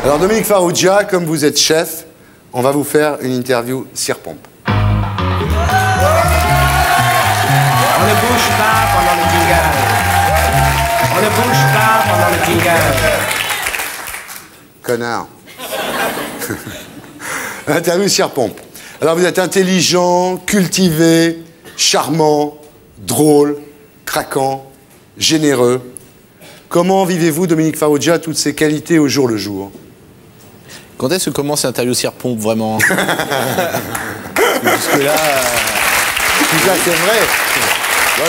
Alors Dominique Farrugia, comme vous êtes chef, on va vous faire une interview cire-pompe. On ne bouge pas pendant le jingle. On ne bouge pas pendant le jingle. Connard. Interview cire-pompe. Alors vous êtes intelligent, cultivé, charmant, drôle, craquant, généreux. Comment vivez-vous, Dominique Farrugia, toutes ces qualités au jour le jour? Quand est-ce que commence l'interview cire-pompe, vraiment? Jusque là... Tout ça, c'est vrai. Ouais,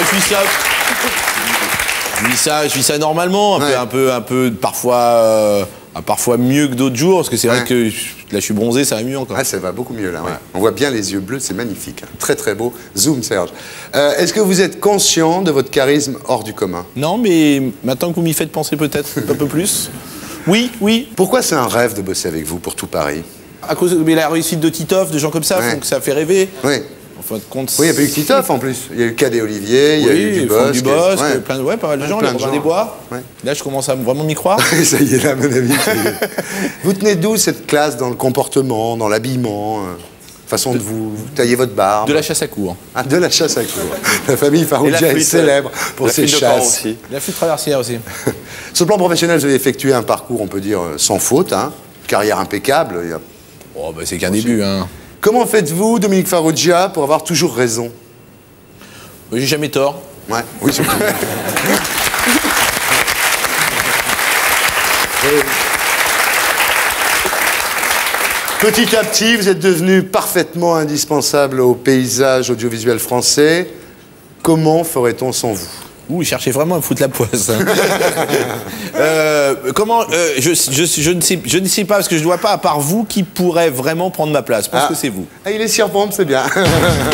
je vis ça normalement, Ouais. un peu, parfois mieux que d'autres jours, parce que c'est vrai que là, je suis bronzé, ça va mieux encore. Ah, ça va beaucoup mieux là. Ouais. On voit bien les yeux bleus, c'est magnifique. Hein. Très très beau. Zoom, Serge. Est-ce que vous êtes conscient de votre charisme hors du commun? Non, mais maintenant que vous m'y faites penser peut-être un peu plus. Oui, oui. Pourquoi c'est un rêve de bosser avec vous pour tout Paris? À cause de la réussite de Titoff, de gens comme ça, font que ça fait rêver. Oui. En fin de compte, Oui, il n'y a pas eu que Titoff en plus. Il y a eu Cadet Olivier, il y a eu Dubosc. pas mal de gens, les Robin des Bois. Ouais. Là, je commence à vraiment m'y croire. Ça y est, là, à mon avis. Vous tenez d'où cette classe dans le comportement, dans l'habillement, façon de vous tailler votre barbe? De la chasse à cour. Ah, de la chasse à cour. La famille Farrugia est célèbre pour ses chasses. La flûte traversière aussi. Sur le plan professionnel, vous avez effectué un parcours, on peut dire, sans faute, hein. Carrière impeccable. Oh, bah, c'est qu'un début, hein. Comment faites-vous, Dominique Farrugia, pour avoir toujours raison? J'ai jamais tort. Ouais, oui, surtout. Petit à petit, vous êtes devenu parfaitement indispensable au paysage audiovisuel français. Comment ferait-on sans vous? Ouh, il cherchait vraiment à me foutre la poisse. Hein. Je ne sais pas, parce que je ne vois pas, à part vous, qui pourrait vraiment prendre ma place. Je pense que c'est vous. Ah, il est cire-pompe, c'est bien.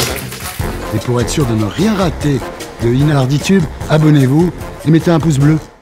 Et pour être sûr de ne rien rater de Inarditube, abonnez-vous et mettez un pouce bleu.